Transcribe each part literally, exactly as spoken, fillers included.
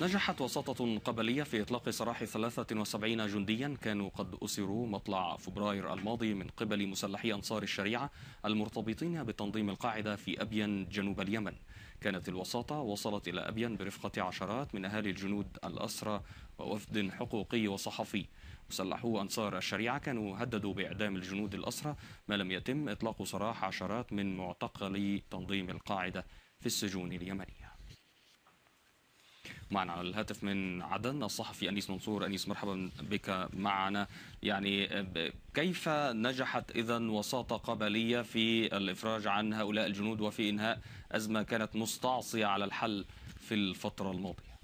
نجحت وساطة قبلية في إطلاق سراح ثلاثة وسبعين جنديا كانوا قد أسروا مطلع فبراير الماضي من قبل مسلحي أنصار الشريعة المرتبطين بتنظيم القاعدة في أبين جنوب اليمن. كانت الوساطة وصلت إلى أبين برفقة عشرات من أهالي الجنود الأسرى ووفد حقوقي وصحفي. مسلحو أنصار الشريعة كانوا هددوا بإعدام الجنود الأسرى ما لم يتم إطلاق سراح عشرات من معتقلي تنظيم القاعدة في السجون اليمنية. معنا على الهاتف من عدن الصحفي أنيس منصور. أنيس، مرحبا بك معنا. يعني كيف نجحت إذن وساطة قبلية في الإفراج عن هؤلاء الجنود وفي إنهاء أزمة كانت مستعصية على الحل في الفترة الماضية؟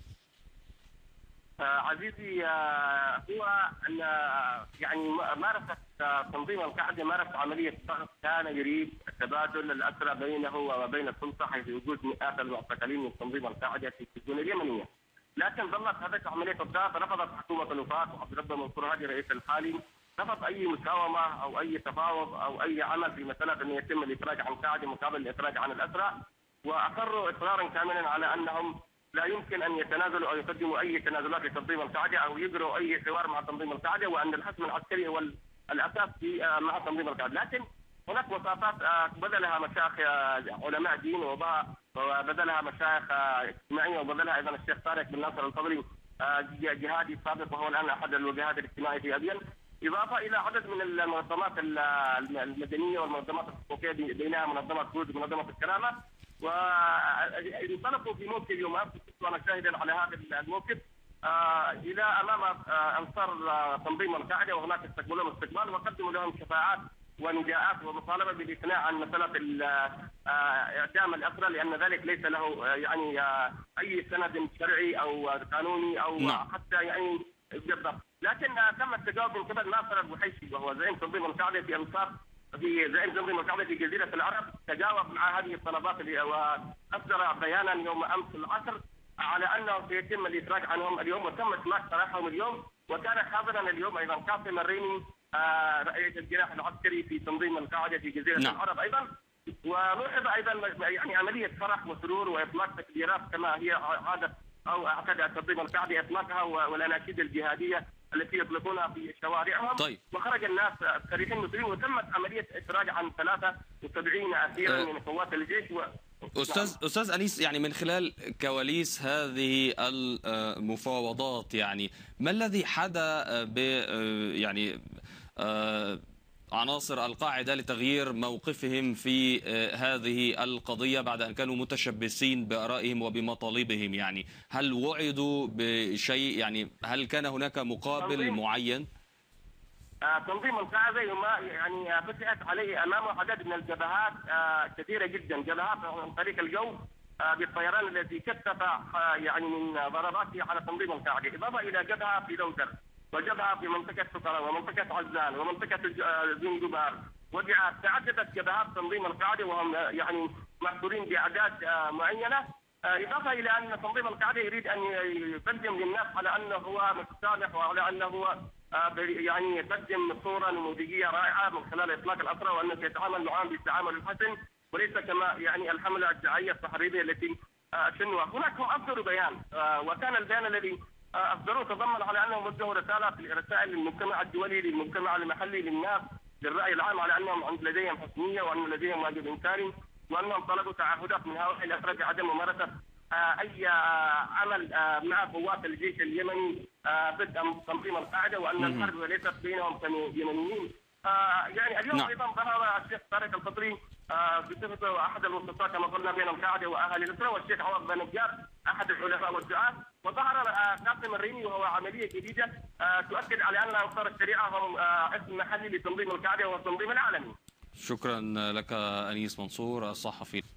عزيزي، هو أن يعني مارست تنظيم القاعدة مارس عملية ضغط كان يريد تبادل الأسرى بينه وبين السلطة، حيث وجود مئات المعتقلين من تنظيم القاعدة في السجون اليمنية. لكن ظلت هذه عملية الضغط. رفضت حكومة الوفاق وعبد الرب منصور هادي الرئيس الحالي، رفض أي مساومة أو أي تفاوض أو أي عمل في مسألة أن يتم الإفراج عن القاعدة مقابل الإفراج عن الأسرى، وأصروا إصرارا كاملا على أنهم لا يمكن ان يتنازلوا او يقدموا اي تنازلات لتنظيم القاعده او يجروا اي حوار مع تنظيم القاعده، وان الحزم العسكري هو الاساس في مع تنظيم القاعده. لكن هناك وساطات بذلها مشايخ علماء دين وبذلها مشايخ اجتماعيه وبذلها ايضا الشيخ طارق بن ناصر الفضلي جهادي سابق وهو الان احد الوجهات الاجتماعيه في ابين، اضافه الى عدد من المنظمات المدنيه والمنظمات الحقوقيه بينها منظمه كروز ومنظمه الكرامه. وانطلقوا في موكب يوم امس، كنت انا شاهدا على هذا الموكب آه الى امام آه انصار آه تنظيم القاعده، وهناك استقبلوا استقبال وقدموا لهم شفاعات ونداءات ومطالبه بالاقناع عن مساله آه اعدام الاسرى، لان ذلك ليس له آه يعني آه اي سند شرعي او قانوني او نعم. حتى يعني بالضبط. لكن آه تم التجاوب من قبل ناصر البحيشي وهو زعيم تنظيم القاعده في انصار في زعيم تنظيم القاعده في جزيره العرب، تجاوب مع هذه الطلبات واصدر بيانا يوم امس العصر على انه سيتم الافراج عنهم اليوم، وتم اطلاق سراحهم اليوم. وكان حاضرا اليوم ايضا قاسم الريني آه رئيس الجناح العسكري في تنظيم القاعده في جزيره نعم. العرب ايضا. ولاحظ ايضا يعني عمليه فرح وسرور واطلاق تكبيرات كما هي عاده او اعتاد تنظيم القاعده اطلاقها، والاناشيد الجهاديه التي يطلقونها في شوارعهم. طيب. وخرج الناس فرحين مسلمين، وتمت عمليه افراج عن ثلاثة وسبعين اسيرا من قوات الجيش. و... استاذ استاذ انيس، يعني من خلال كواليس هذه المفاوضات، يعني ما الذي حدا ب يعني عناصر القاعدة لتغيير موقفهم في هذه القضية بعد أن كانوا متشبثين بآرائهم وبمطالبهم؟ يعني هل وعدوا بشيء؟ يعني هل كان هناك مقابل تنظيم معين؟ تنظيم القاعدة يعني فتحت عليه أمامه عدد من الجبهات كثيرة جدا، جبهات عن طريق الجو بالطيران الذي كثف يعني من ضرباته على تنظيم القاعدة، إضافة إلى جبهة في دوزر وجبهة في منطقة سقراء ومنطقة عزان ومنطقة زنجبار ودعاء. تعددت جبهات تنظيم القاعدة وهم يعني محصورين بأعداد معينة، إضافة إلى أن تنظيم القاعدة يريد أن يقدم للناس على أنه هو متصالح وعلى أنه هو يعني يقدم صورة نموذجية رائعة من خلال إطلاق الأسرى، وأنه سيتعامل معهم بالتعامل الحسن وليس كما يعني الحملة الدعائية التحريضية التي شنوها. هناك هم أصدروا بيان، وكان البيان الذي أصدروه تضمن على أنهم وجهوا رسالة رسائل للمجتمع الدولي، للمجتمع المحلي، للناس، للرأي العام، على أنهم لديهم حسنية وأن لديهم واجب إنكاري، وأنهم طلبوا تعهدات من هؤلاء الأسرى بعدم ممارسة أي عمل مع قوات الجيش اليمني ضد تنظيم القاعدة، وأن الحرب ليست بينهم كيمنيين. يعني اليوم نعم. أيضا ظهر الشيخ طارق الفضلي بصفته أحد الوسطاء كما قلنا بين القاعدة وأهل الأسرى، والشيخ عوض بن نجار أحد العلماء والدعاة، وظهر قاسم الريني وهو عملية جديدة تؤكد على أن أنصار الشريعة هم اسم محلي لتنظيم القاعدة والتنظيم العالمي. شكرا لك أنيس منصور الصحفي.